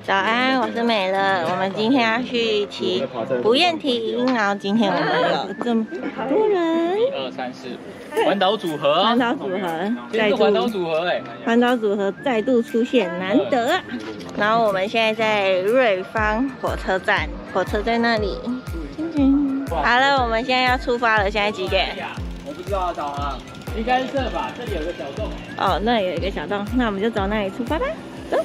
早安，我是美乐。我们今天要去骑不厌亭，然后今天我们有这么多人 ，1、2、3、4，环岛组合， 环岛组合， 再度环岛组合环岛组合再度出现，难得。然后我们现在在瑞芳火车站，火车在那里。好了，我们现在要出发了，现在几点？ 我不知道导航，应该是这吧，这里有个小洞。 哦，那有一个小洞，那我们就走那里出发吧，走。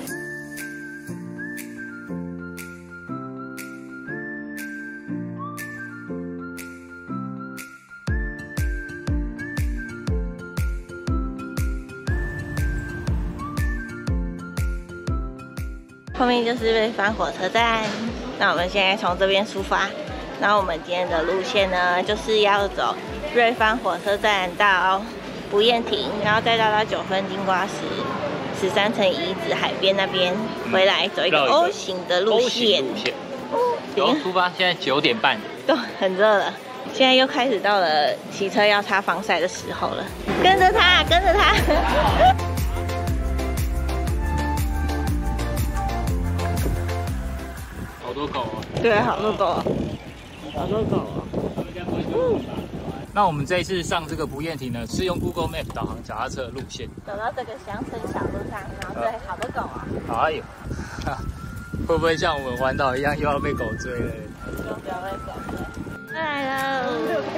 后面就是瑞芳火车站，那我们现在从这边出发。然后我们今天的路线呢，就是要走瑞芳火车站到不厌亭，然后再到9份金瓜石、13层遗址海边那边回来，走一个 O 型的路线。 然后出发，现在9点半， 都很热了。现在又开始到了骑车要擦防晒的时候了，跟着他，跟着他。 好多狗哦。 对，好多狗，好多狗哦。 那我们这一次上这个不厌亭呢，是用 Google Map 导航脚踏车的路线， 走到这个乡村小路上，然后对，好多狗啊。 哎呦，会不会像我们环岛一样又要被狗追了？ 不要被狗追。来喽！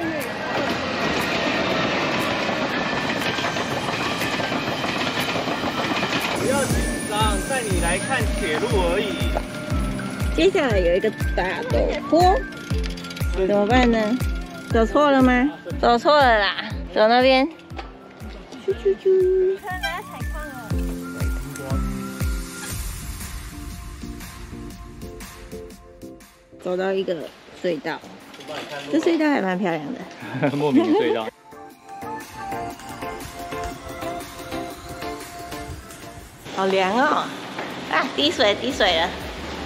不要紧张，带你来看铁路而已。 接下来有一个大陡坡，怎么办呢？走错了吗？走错了啦，走那边。啾啾啾！看大家踩矿了。走到一个隧道，这隧道还蛮漂亮的。 莫名的隧道。 好凉哦！啊，滴水滴水了。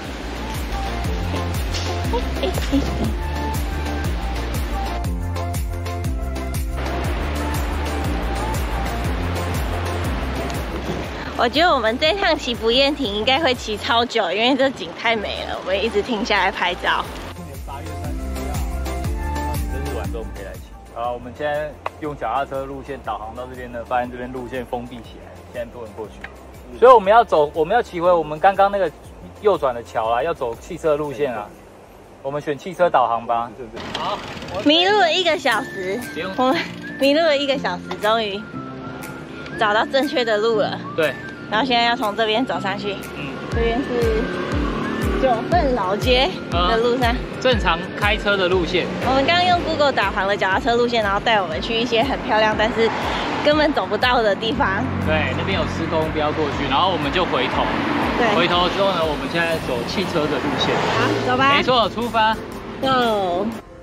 我觉得我们这趟骑不厌亭应该会骑超久，因为这景太美了，我们一直停下来拍照。 今年8月30号，生日完之后我们可以来骑。好，我们现在用脚踏车路线导航到这边呢，发现这边路线封闭起来，现在不能过去。所以我们要骑回我们刚刚那个右转的桥啊，要走汽车路线啊。我们选汽车导航吧。对不对？好， 迷路了1个小时，我们迷路了1个小时，终于找到正确的路了。 对。 然后现在要从这边走上去。这边是9份老街的路上， 正常开车的路线。 我们刚刚用 Google 导航的脚踏车路线，然后带我们去一些很漂亮但是根本走不到的地方。 对，那边有施工，不要过去，然后我们就回头。对，回头之后呢，我们现在走汽车的路线。 好，走吧。没错，出发。 Go。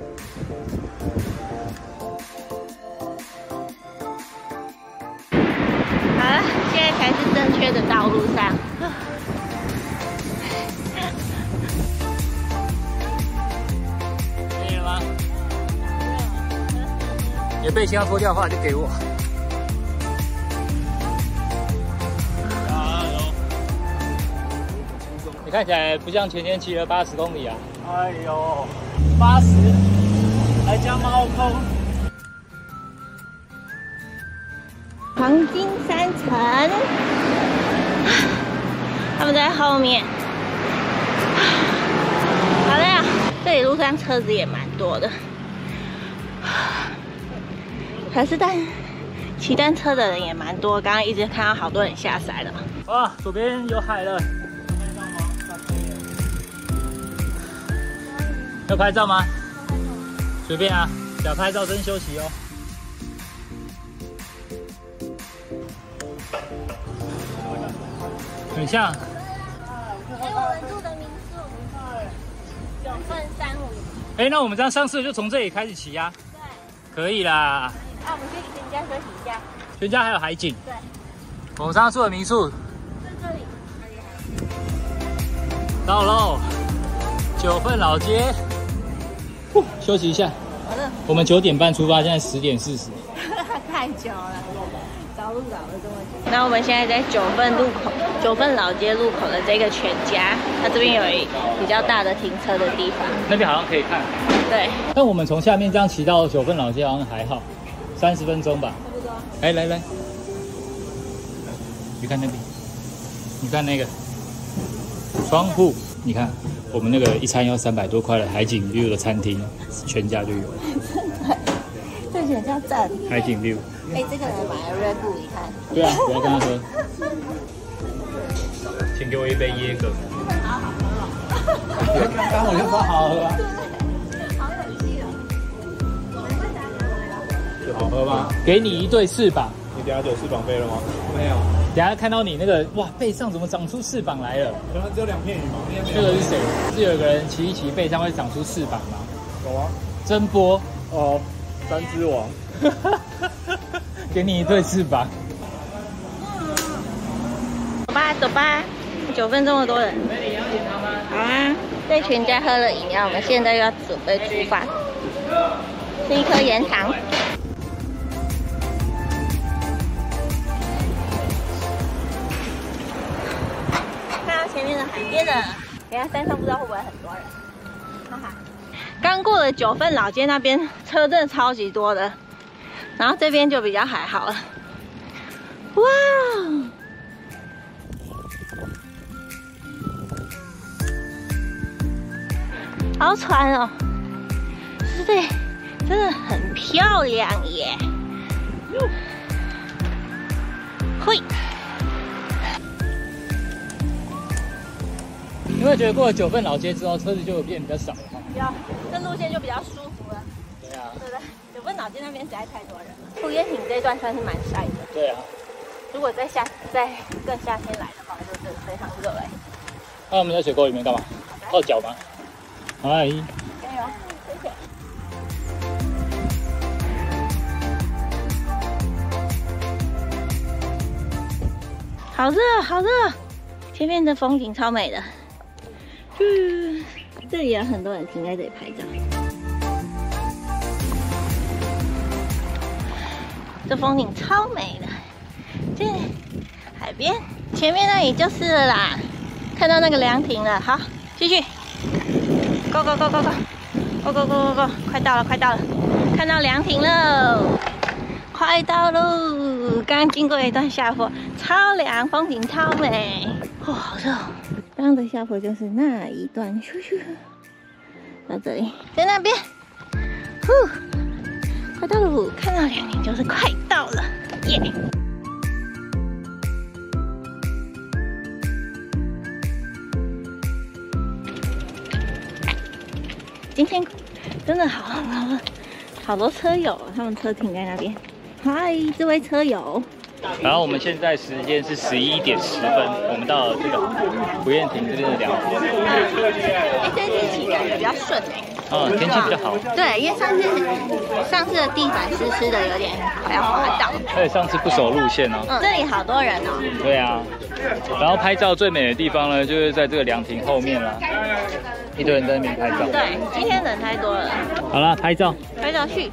好了，现在才是正确的道路上。 可以了吗？你的背心要脱掉的话就给我。你看起来不像前天骑了80公里啊！哎呦，80，还加猫空。 黄金3层，他们在后面。好累啊！这里路上车子也蛮多的，可是骑单车的人也蛮多。刚刚一直看到好多人下山了。 哇，左边有海了。要拍照吗？随便啊，想拍照先休息哦。很像。 我们住的民宿9份35。 那我们这样上次就从这里开始骑呀。对。可以啦。 我们去全家休息一下。 全家还有海景。 对。 我们上次住的民宿。 在这里。 到喽，9份老街。休息一下。好的。我们9点半出发，现在10点40。 太久了，走条路搞得这么久。那我们现在在九份老街路口的这个全家，它这边有一比较大的停车的地方， 那边好像可以看。 对。 但我们从下面这样骑到九份老街好像还好，30分钟吧。 差不多。 来，你看那边，你看那个窗户，你看我们那个一餐要300多块的海景 view 的餐厅，全家就有。 这全叫赞。 海景 view。 这个人买了Red Bull，你看。 对啊，我要跟他说，请给我一杯椰格。 好好喝哦。 刚刚我就说好喝啊。 好有趣哦。 好喝吗？给你1对翅膀。 你等下就有翅膀飞了吗？ 没有。等下看到你那个哇，背上怎么长出翅膀来了？ 只有2片羽毛。 那个是谁？是有一个人骑一骑背上会长出翅膀吗？ 有啊。 真波哦，3只王。 给你1对翅膀。 走吧，9分钟的多人。好啊，在全家喝了饮料，我们现在要准备出发，吃一颗盐糖。看到前面的海边了，等下山上不知道会不会很多人，哈哈。刚过了九份老街那边，车真的超级多的，然后这边就比较还好了。哇！好船哦，对，真的很漂亮耶！嘿， 你会觉得过了九份老街之后，车子就变比较少了哈？ 这路线就比较舒服了。 对啊， 对不对？九份老街那边实在太多人了。不夜亭这一段算是蛮晒的。 对啊。 如果在更夏天来的话，就真的非常热哎。 那我们在水沟里面干嘛？泡脚吗？嗨。 加油，谢谢。好热，好热！前面的风景超美的。这里有很多人停在这里拍照。这风景超美的。这海边前面那里就是了啦。看到那个凉亭了，好，继续。Go go go go go go go go go go！ 快到了，快到了，看到凉亭喽，快到喽！刚刚经过一段下坡，超凉，风景超美。哦，好热！刚刚的下坡就是那一段，咻咻，到这里，在那边，快到了，看到凉亭就是快到了，耶！今天真的好多车友，他们车停在那边。嗨，这位车友。 然后我们现在时间是11点10分，我们到了这个不厌亭这边的凉亭。 这次骑感觉比较顺天气比较好。 对，因为上次的地板湿湿的，有点快要滑倒。 而且上次不守路线哦。 这里好多人哦。 对啊。然后拍照最美的地方呢，就是在这个凉亭后面啦，一堆人在那边拍照。 对，今天人太多了。 好啦，拍照。 拍照去。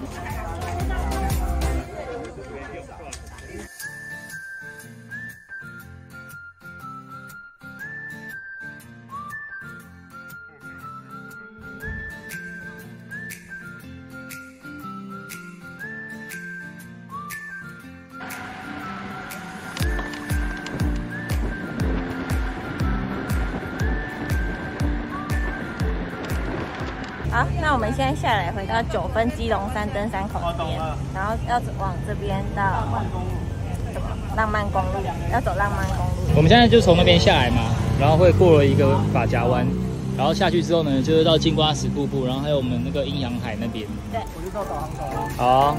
好，那我们现在下来回到9份基隆山登山口这边，然后要往这边到浪漫公路，要走浪漫公路。 我们现在就從那邊下來嘛，然後會過了一個髮夾灣，然後下去之後呢，就是到金瓜石瀑布，然後還有我們那個陰陽海那邊。 對， 我就到導航口了。 好啊。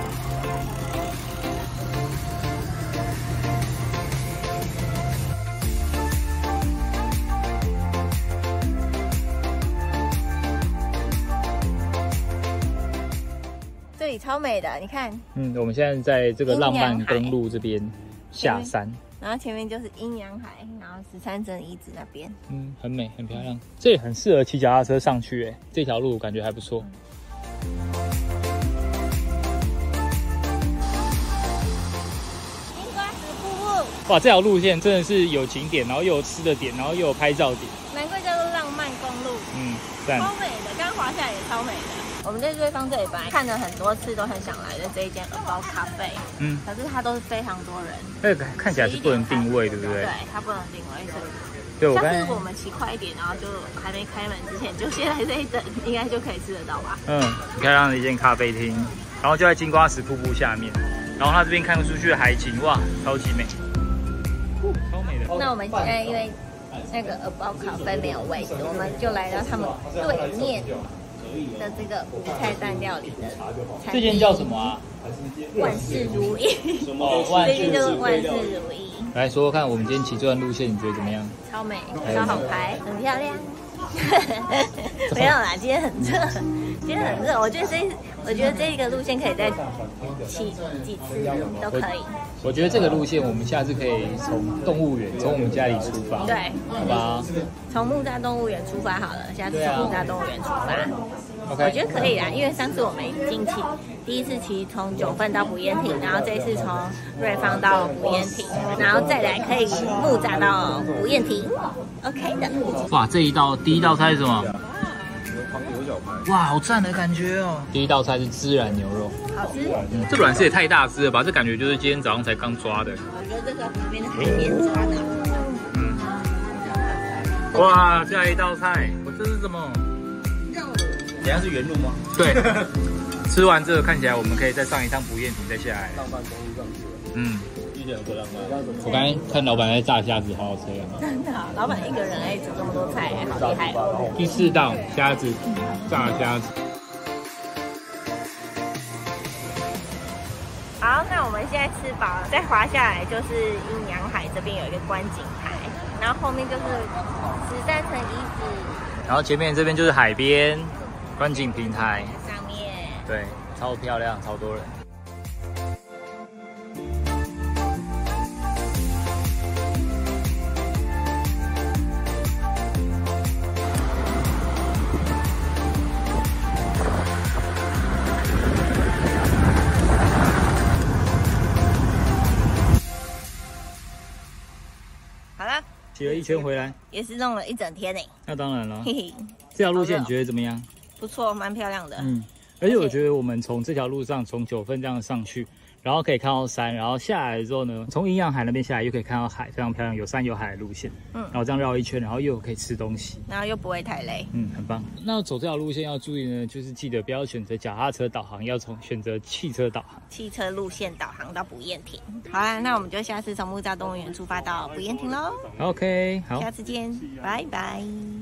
这里超美的，你看。 我们现在在这个浪漫公路这边下山， 然后前面就是阴陽海，然后13珍遗址那边。 很美，很漂亮。这里很适合骑脚踏车上去，这条路感觉还不错。 今哇，这条路线真的是有景点，然后又有吃的点，然后又有拍照点。 难怪叫做浪漫公路。 赞。 超美的，刚滑下来也超美的。我们在瑞芳这里本来看了很多次，都很想来的这一间About咖啡，可是它都是非常多人。 那个看起来是不能定位，对不对？ 对，它不能定位，所以。 对， 下次如果我们骑快一点，然后就还没开门之前，就先来这一等，应该就可以吃得到吧？ 很漂亮的一间咖啡厅，然后就在金瓜石瀑布下面，然后它这边看出去的海景，哇，超级美，超美的。 那我们现在因为那个About咖啡没有位置，我们就来到他们对面的这个无菜单料理的餐厅。 这间叫什么啊？ 万事如意。 万事就是万事如意。 来说说看，我们今天骑这段路线，你觉得怎么样？ 超美，超好拍，很漂亮。没有啦，今天很热，今天很热。我觉得这个路线可以再骑几次都可以。 我觉得这个路线我们下次可以从动物园，从我们家里出发， 对， 好吧？ 从木栅动物园出发好了，下次从木栅动物园出发。 OK， 我觉得可以啦，因为上次我们已经第一次骑从九份到不厌亭，然后这一次从瑞芳到不厌亭，然后再来可以木栅到不厌亭 ，OK 的。 哇，第一道菜是什么？哇，好赞的感觉哦！第一道菜是孜然牛肉， 好吃。 这软丝也太大只了吧！这感觉就是今天早上才刚抓的。 我觉得这个旁边的海边抓的。 哇，下一道菜，这是什么？ 等下是原路吗？ 对。吃完这个看起来我们可以再上一趟不厌亭再下来。 浪漫公路上去了。一点不浪漫。 我刚才看老板在炸虾子，好好吃啊！ 真的，老板一个人煮这么多菜，好厉害哦！ 第4道虾子，炸虾子。 好，那我们现在吃饱了，再滑下来就是阴阳海这边有一个观景台，然后后面就是13层遗址， 然后前面这边就是海边观景平台上面， 对，超漂亮，超多人。 好了， 骑了一圈回来， 也是弄了一整天呢。 那当然了， 嘿嘿， 这条路线你觉得怎么样？ 不错，蛮漂亮的。 而且我觉得我们从这条路上从九份这样上去，然后可以看到山，然后下来之后呢，从阴阳海那边下来又可以看到海，非常漂亮，有山有海的路线。然后这样绕一圈，然后又可以吃东西， 然后又不会太累。 很棒。那走这条路线要注意呢，就是记得不要选择脚踏车导航，要选择汽车导航。 汽车路线导航到不厌亭。好啦，那我们就下次从木栅动物园出发到不厌亭喽。 OK， 好， 下次见，拜拜。